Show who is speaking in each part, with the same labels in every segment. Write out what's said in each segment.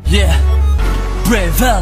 Speaker 1: Yeah, Brevel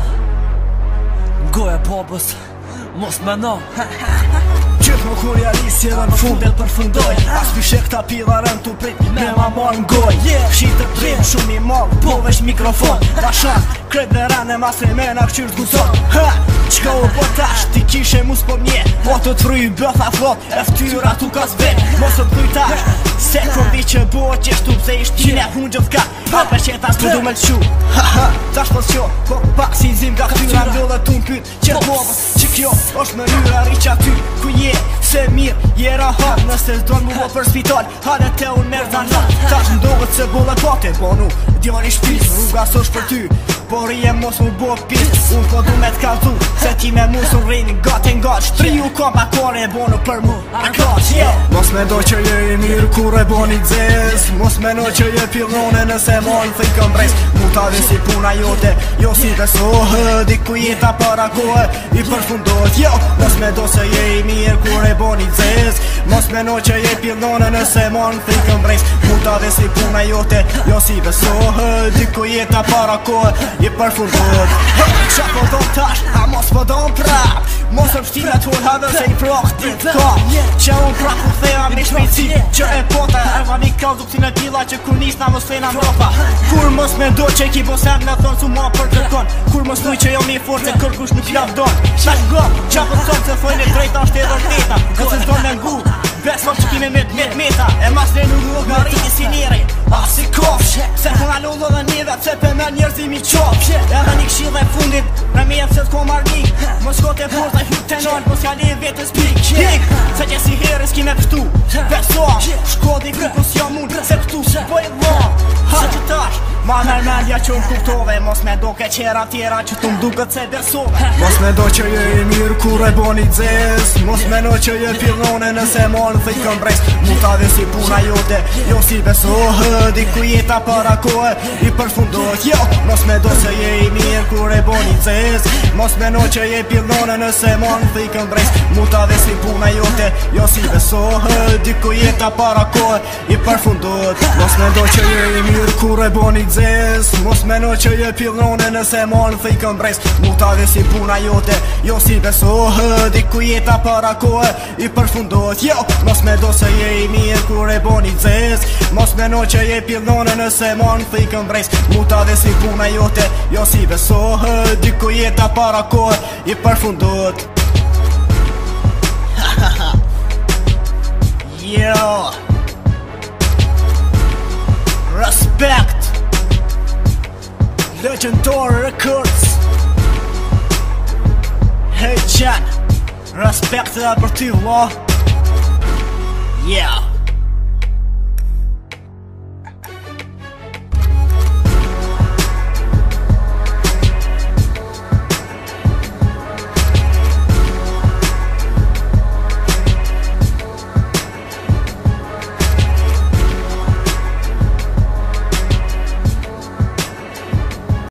Speaker 1: Goja popës, mos me no
Speaker 2: Qytë më kur realistë edhe në fund del përfundoj As pishe këta pilarën t'u prit me ma marrë n'goj Shqitë prim shumë i malë, po vesh mikrofon Ta shanë, krejt dhe rane mas e mena këqyrë t'guton Qka u po tash, ti kishe mus po mje Po të t'fry bëtha flot, e ftyra t'u ka zbet Mos të t'kujtash, se kombi që bo qeshtu pse isht tine hun gjithë ka Ape që ta s'po du me t'qu Tash po s'qo, po pak si zim ga këtyra ndëllë t'u m'pyt Qe popës, që kjo është mënyra riq aty ku je Se mirë, jera hap nëse s'don mu bo për spital Hane te unë merë zanat Tash m'dohet se bolle pate Bonu, djoni shpis Rruga s'osh për ty Por i e mos mu bo pis Unë po du me t'kalzu Se ti me mu s'u rrini gati n'gat Shtriu kom akore e bonu për mu Akat, Mos me do që je i mirë kur e boni dzez Mos me no që je pillone nëse mon thikën brez Mu ta dhe si puna jote Jo si besohë Diku jeta para kohë I përfundot Mos me do se je i mirë kur e boni dzez Mos me no që je pillone nëse mon thikën brez Mu ta dhe si puna jote Jo si besohë Diku jeta para kohë I përfundot Qa po do tash A mos po do prap Mos e pështime t'u l'have se i proktit ka Që unë prap u thea me shmejci Që e pota e vani kaldu këti në tila Që kur nis na mos fejna mropa Kur mos me do që ki posem me thonë su ma për kërkon Kur mos nuj që jo mi fort se kërkush nuk laf don Shash go, qa po t'son se fojnë e drejta është edhe rteta Nëse s'do me ngu Bes mos që kime meta E mas në nuk logarini si njeri A si kofsh Se këna lullo dhe neve Se pe me njerëzimi qopsh Edhe një kshil dhe fundit Në me jep se t'ko marni Mos kote porta hyp të nën Mos jali vetës pik Se që si herës kime pështu Beso Shkodi kërkus jo mund Se këtu po i lo Ha që tash Ma mërmendja që më kuptove Mos me do ke qera tjera që tu m'duket se besove Mos me do që je i mirë kur e boni dzez Mos me no që je pillone nëse mon thikën brez Mu ta dhe si puna jote Jo si besohë Diku jeta para kohë I përfundot Mos me do se je i mirë kur e boni dzez Mos me no që je pillone nëse mon thikën brez Mu ta dhe si puna jote Jo si besohë Diku jeta para kohë I përfundot Mos me do që je i mirë kur e boni dzez Mos me no që je pillone nëse mon thikën brez Mu ta dhe si puna jote Jo si besohë Diku jeta para kohë I përfundot Mos me do se je i mirë kur e boni dzez Mos me no që je pillone nëse mon thikën brez Mu ta dhe si puna jote Jo si besohë Diku jeta para kohë I përfundot Respect Legendary Records Hey chan Respect edhe për ty vlla